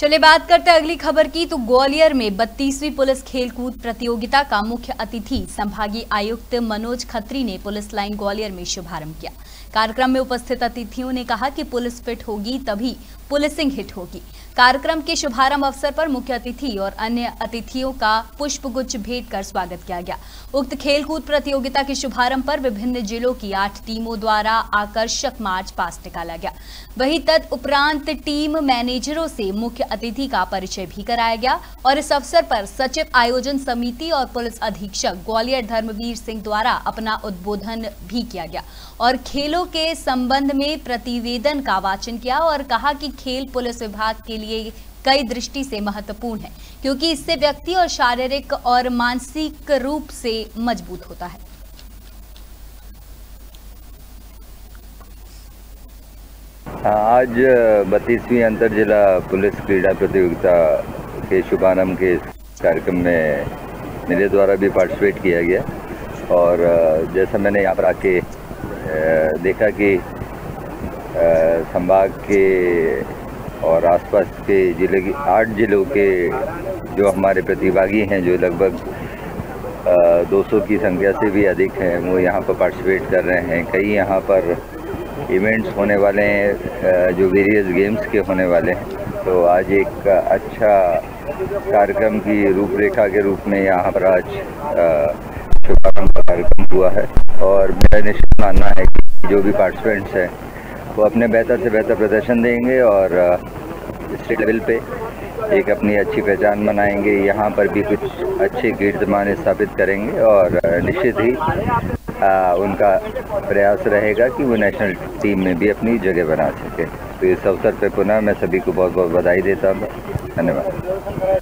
चलिए बात करते हैं अगली खबर की। तो ग्वालियर में 32वीं पुलिस खेलकूद प्रतियोगिता का मुख्य अतिथि संभागीय आयुक्त मनोज खत्री ने पुलिस लाइन ग्वालियर में शुभारंभ किया। कार्यक्रम में उपस्थित अतिथियों ने कहा कि पुलिस फिट होगी तभी पुलिसिंग हिट होगी। कार्यक्रम के शुभारंभ अवसर पर मुख्य अतिथि और अन्य अतिथियों का पुष्पगुच्छ भेंट कर स्वागत किया गया। उक्त खेलकूद प्रतियोगिता के शुभारंभ पर विभिन्न जिलों की 8 टीमों द्वारा आकर्षक मार्च पास्ट निकाला गया। वहीं तदुपरांत टीम मैनेजरों से मुख्य अतिथि का परिचय भी कराया गया और इस अवसर पर सचिव आयोजन समिति और पुलिस अधीक्षक ग्वालियर धर्मवीर सिंह द्वारा अपना उद्बोधन भी किया गया और खेलों के संबंध में प्रतिवेदन का वाचन किया और कहा कि खेल पुलिस विभाग के लिए कई दृष्टि से महत्वपूर्ण है, क्योंकि इससे व्यक्ति और शारीरिक और मानसिक रूप से मजबूत होता है। आज 32वीं अंतर जिला पुलिस क्रीड़ा प्रतियोगिता के शुभारंभ के कार्यक्रम में मेरे द्वारा भी पार्टिसिपेट किया गया और जैसा मैंने यहाँ पर आके देखा कि संभाग के और आसपास के जिले की 8 जिलों के जो हमारे प्रतिभागी हैं, जो लगभग 200 की संख्या से भी अधिक हैं, वो यहाँ पर पार्टिसिपेट कर रहे हैं। कई यहाँ पर इवेंट्स होने वाले हैं जो वेरियस गेम्स के होने वाले हैं। तो आज एक अच्छा कार्यक्रम की रूपरेखा के रूप में यहाँ पर आज शुभारंभ का कार्यक्रम हुआ है और मेरा निश्चित मानना है कि जो भी पार्टिसिपेंट्स हैं वो अपने बेहतर से बेहतर प्रदर्शन देंगे और स्टेट लेवल पे एक अपनी अच्छी पहचान बनाएंगे। यहाँ पर भी कुछ अच्छे कीर्तिमान स्थापित करेंगे और निश्चित ही उनका प्रयास रहेगा कि वो नेशनल टीम में भी अपनी जगह बना सके। तो इस अवसर पर पुनः मैं सभी को बहुत बहुत बधाई देता हूँ। धन्यवाद।